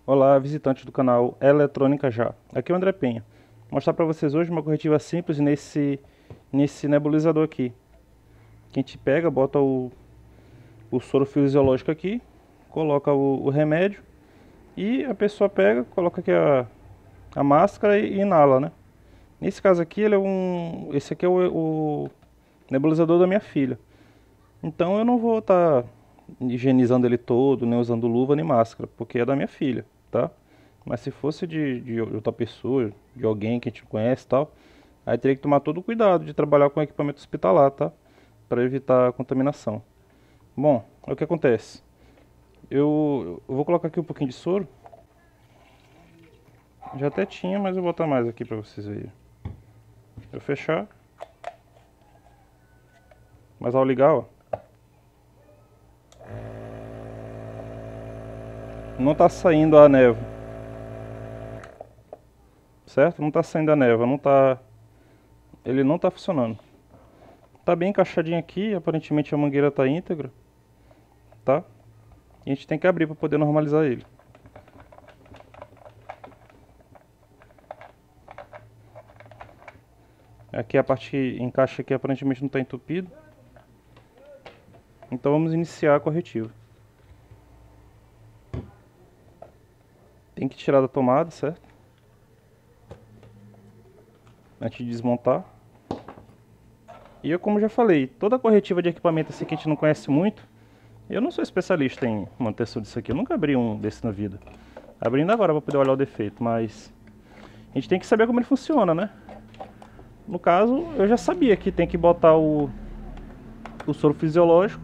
Olá, visitantes do canal Eletrônica Já. Aqui é o André Penha. Vou mostrar para vocês hoje uma corretiva simples nesse nebulizador aqui. Que a gente pega, bota o soro fisiológico aqui, coloca o remédio e a pessoa pega, coloca aqui a máscara e inala, né? Nesse caso aqui, esse aqui é o nebulizador da minha filha. Então eu não vou estar higienizando ele todo, nem usando luva nem máscara, porque é da minha filha, tá? Mas se fosse de outra pessoa, de alguém que a gente conhece e tal, aí teria que tomar todo o cuidado de trabalhar com equipamento hospitalar, tá? Para evitar a contaminação. Bom, é o que acontece. Eu vou colocar aqui um pouquinho de soro. Já até tinha, mas eu vou botar mais aqui para vocês verem. Eu fechar. Mas ao ligar, ó, não tá saindo a névoa, certo? Não tá saindo a névoa, ele não tá funcionando. Tá bem encaixadinho aqui, aparentemente a mangueira tá íntegra, tá? E a gente tem que abrir para poder normalizar ele. Aqui a parte que encaixa aqui aparentemente não está entupido. Então vamos iniciar a corretiva. Tem que tirar da tomada, certo? Antes de desmontar. E eu, como já falei, toda corretiva de equipamento assim que a gente não conhece muito, eu não sou especialista em manutenção disso aqui, eu nunca abri um desse na vida. Abrindo agora para poder olhar o defeito, mas a gente tem que saber como ele funciona, né? No caso, eu já sabia que tem que botar o soro fisiológico,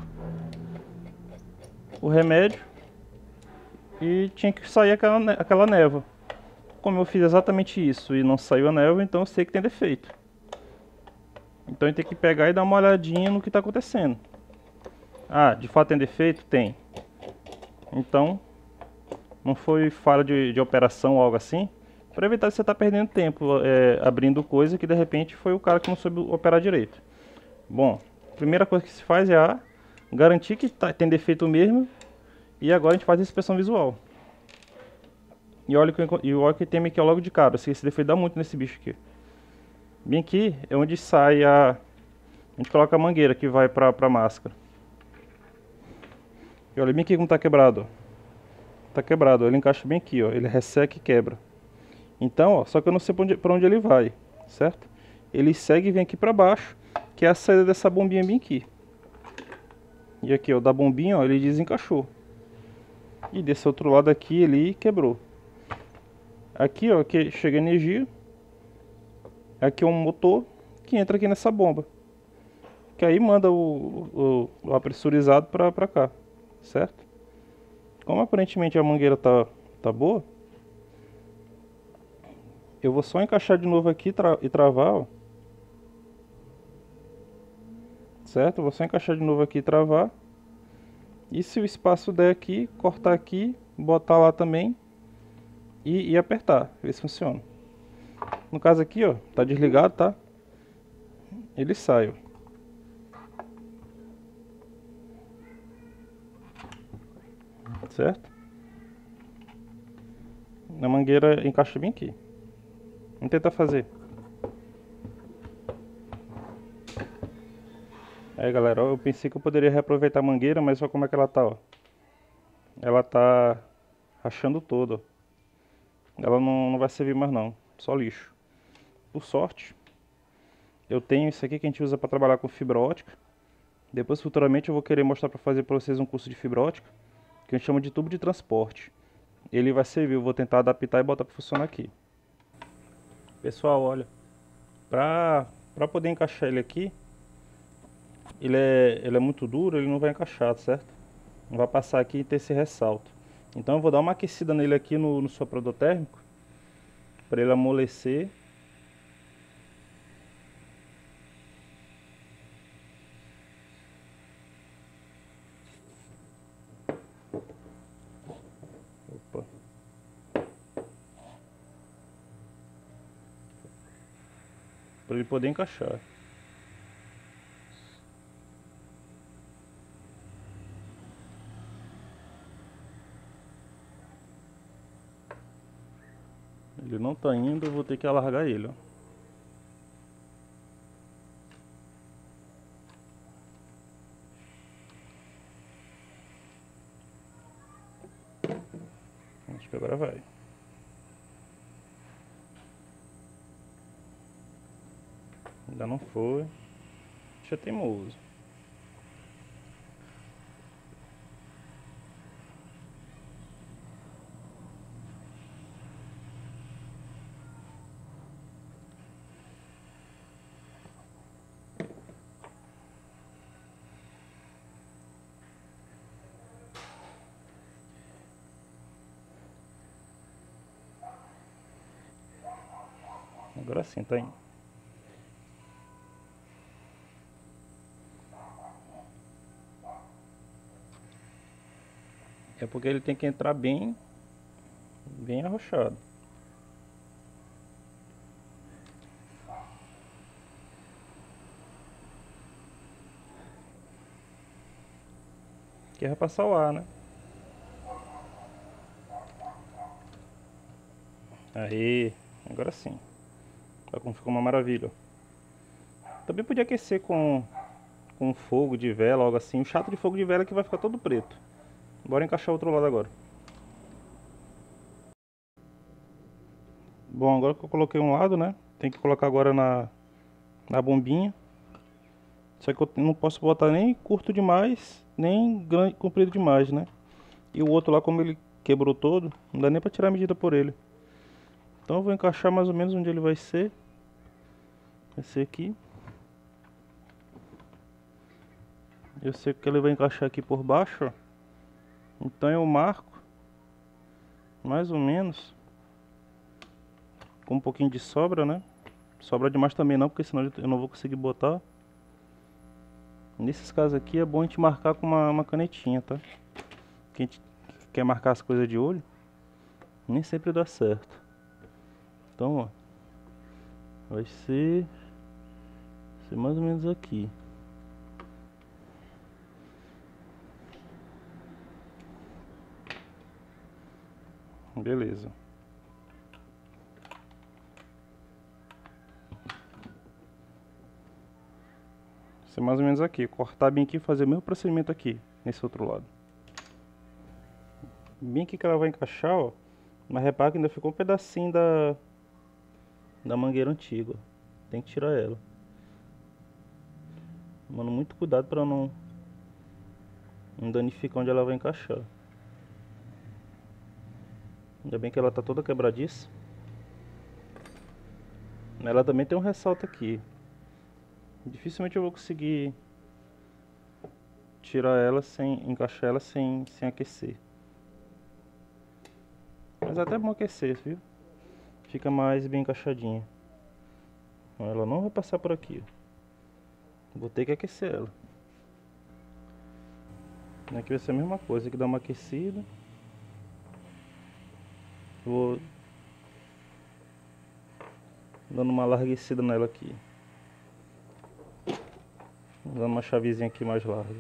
o remédio e tinha que sair aquela névoa. Como eu fiz exatamente isso e não saiu a névoa, então eu sei que tem defeito. Então a gente tem que pegar e dar uma olhadinha no que está acontecendo. Ah, de fato tem defeito? Tem. Então, não foi falha de operação ou algo assim, para evitar de você estar perdendo tempo abrindo coisa que de repente foi o cara que não soube operar direito. Bom, a primeira coisa que se faz é garantir que tem defeito mesmo, e agora a gente faz a inspeção visual. E olha que tem aqui logo de cara, esse defeito dá muito nesse bicho aqui. Bem aqui é onde sai a gente coloca a mangueira que vai pra máscara. E olha bem aqui como tá quebrado, ó. Tá quebrado, ó. Ele encaixa bem aqui, ó. Ele resseca e quebra. Então, ó, só que eu não sei pra onde ele vai, certo? Ele segue e vem aqui pra baixo, que é a saída dessa bombinha bem aqui. E aqui, ó, da bombinha, ó, ele desencaixou. E desse outro lado aqui, ele quebrou. Aqui, ó, que chega energia. Aqui é um motor que entra aqui nessa bomba. Que aí manda o ar pressurizado pra cá, certo? Como aparentemente a mangueira tá boa, eu vou só encaixar de novo aqui e travar, ó. Certo? Vou só encaixar de novo aqui e travar. E se o espaço der aqui, cortar aqui, botar lá também e apertar, ver se funciona. No caso aqui, ó, tá desligado, tá? Ele sai, ó. Certo? A mangueira encaixa bem aqui. Vamos tentar fazer. Aí galera, ó, eu pensei que eu poderia reaproveitar a mangueira, mas olha como é que ela tá, ó. Ela tá rachando toda, ó. Ela não vai servir mais não, só lixo. Por sorte, eu tenho isso aqui que a gente usa para trabalhar com fibra ótica. Depois futuramente eu vou querer mostrar para fazer para vocês um curso de fibra ótica, que a gente chama de tubo de transporte. Ele vai servir, eu vou tentar adaptar e botar para funcionar aqui. Pessoal, olha, para poder encaixar ele aqui, ele é muito duro, ele não vai encaixar, certo? Não vai passar aqui e ter esse ressalto. Então eu vou dar uma aquecida nele aqui no soprador térmico, para ele amolecer. Opa. Para ele poder encaixar. Ele não tá indo, eu vou ter que alargar ele, ó. Acho que agora vai. Ainda não foi. Deixa teimoso. Agora sim, tá indo. É porque ele tem que entrar bem arrochado. Que vai passar o ar, né? Aí, agora sim. Olha como ficou uma maravilha. Também podia aquecer com fogo de vela, algo assim. O chato de fogo de vela é que vai ficar todo preto. Bora encaixar o outro lado agora. Bom, agora que eu coloquei um lado, né? Tem que colocar agora na bombinha. Só que eu não posso botar nem curto demais, nem grande, comprido demais, né? E o outro lá, como ele quebrou todo, não dá nem pra tirar a medida por ele. Então eu vou encaixar mais ou menos onde ele vai ser. Vai ser aqui. Eu sei que ele vai encaixar aqui por baixo, ó. Então eu marco mais ou menos com um pouquinho de sobra, né? Sobra demais também não, porque senão eu não vou conseguir botar. Nesses casos aqui é bom a gente marcar com uma canetinha, tá? Quem quer marcar as coisas de olho, nem sempre dá certo. Então, ó, vai ser mais ou menos aqui. Beleza. Vai ser mais ou menos aqui. Cortar bem aqui e fazer o mesmo procedimento aqui, nesse outro lado. Bem aqui que ela vai encaixar, ó. Mas repara que ainda ficou um pedacinho da mangueira antiga. Tem que tirar ela. Tomando muito cuidado para não danificar onde ela vai encaixar. Ainda bem que ela tá toda quebradiça. Ela também tem um ressalto aqui. Dificilmente eu vou conseguir tirar ela sem encaixar ela sem aquecer. Mas é até bom aquecer, viu? Fica mais bem encaixadinha. Ela não vai passar por aqui. Vou ter que aquecer ela. Aqui vai ser a mesma coisa, aqui dá uma aquecida. Vou dando uma larguecida nela aqui. Dando uma chavezinha aqui mais larga.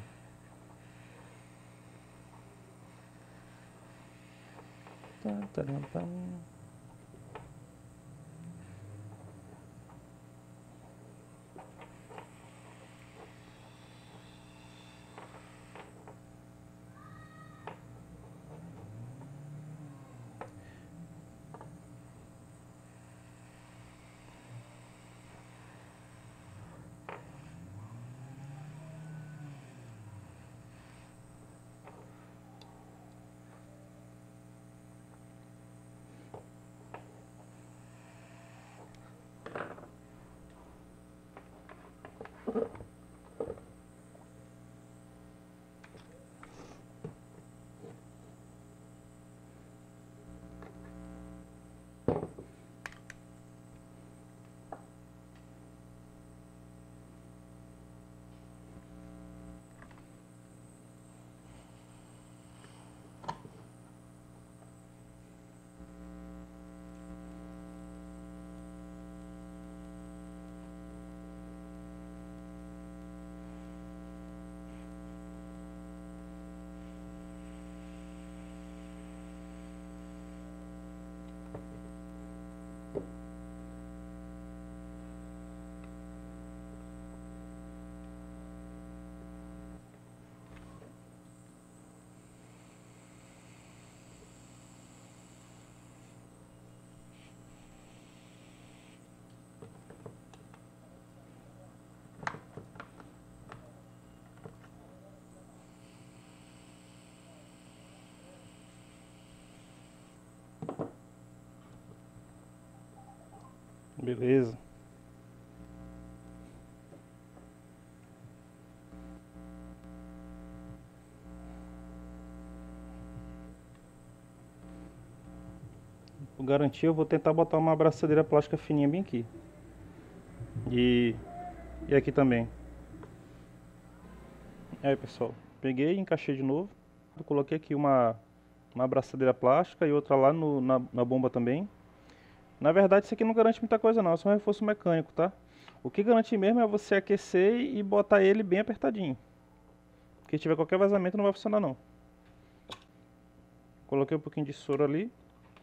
Beleza. Por garantia eu vou tentar botar uma abraçadeira plástica fininha bem aqui. E aqui também. Aí pessoal, peguei e encaixei de novo. Eu coloquei aqui uma abraçadeira plástica e outra lá na bomba também. Na verdade isso aqui não garante muita coisa não, é só um reforço mecânico, tá? O que garante mesmo é você aquecer e botar ele bem apertadinho. Porque se tiver qualquer vazamento não vai funcionar não. Coloquei um pouquinho de soro ali.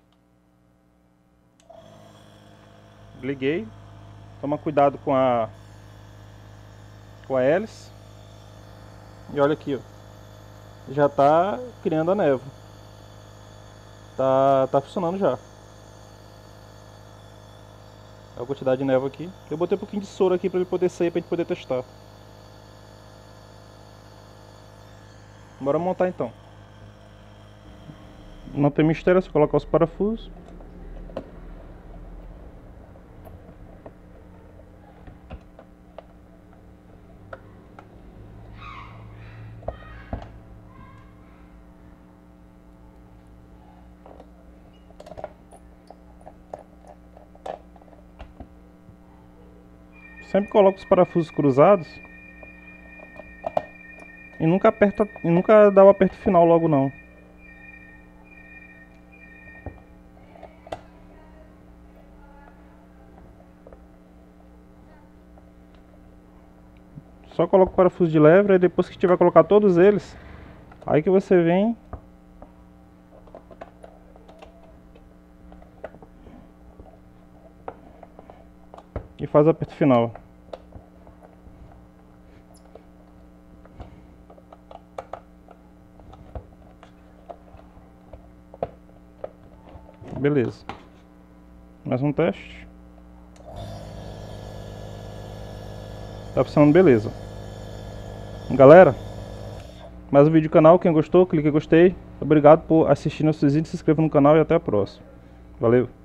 Liguei. Toma cuidado com a hélice. E olha aqui, ó. Já tá criando a névoa. Tá funcionando já. Olha a quantidade de névoa aqui. Eu botei um pouquinho de soro aqui para ele poder sair, pra gente poder testar. Bora montar então. Não tem mistério, é só colocar os parafusos. Sempre coloco os parafusos cruzados e nunca dá o aperto final logo não. Só coloca o parafuso de levre e depois que tiver colocar todos eles, aí que você vem e faz o aperto final. Beleza. Mais um teste. Tá funcionando beleza. Galera, mais um vídeo do canal. Quem gostou, clique em gostei. Obrigado por assistir nossos vídeos. Se inscreva no canal e até a próxima. Valeu.